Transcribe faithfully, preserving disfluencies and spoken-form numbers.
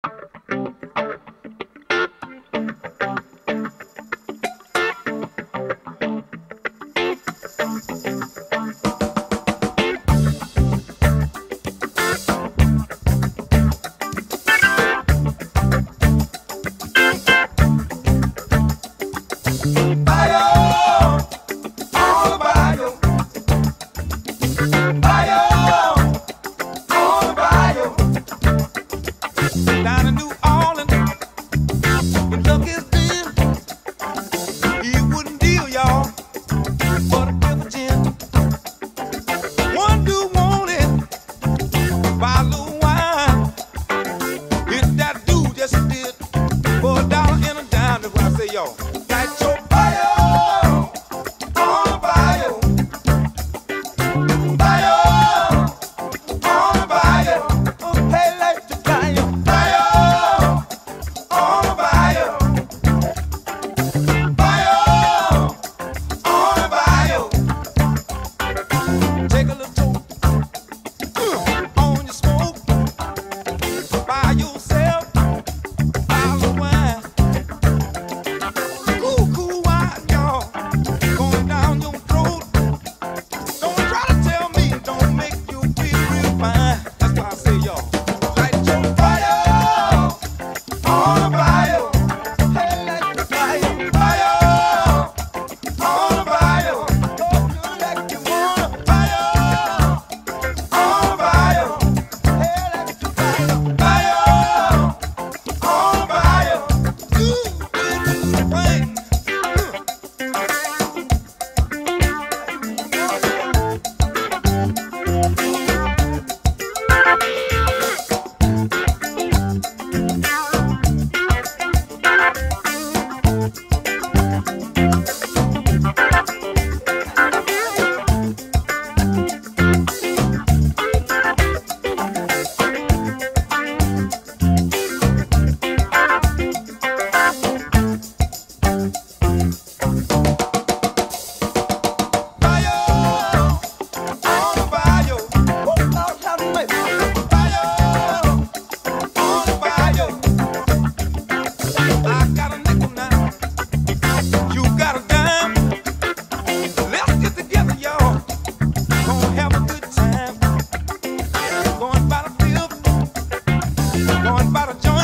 Down in New Orleans, when luck is in, he wouldn't deal, y'all, but a different gin. One dude wanted buy a little wine. If that dude just did for a dollar and a dime, that's what I say, y'all. Light your fire on the fire, fire on the fire. Hey, light your fire. Take a little toke uh, on your smoke. Buy yourself a bottle of wine. Cool, cool wine, y'all, going down your throat. Don't try to tell me it don't make you feel real fine. That's why I say, y'all, light your fire on the fire. Hey, light your fire, fire on the fire. Go good like you wanna. Going by the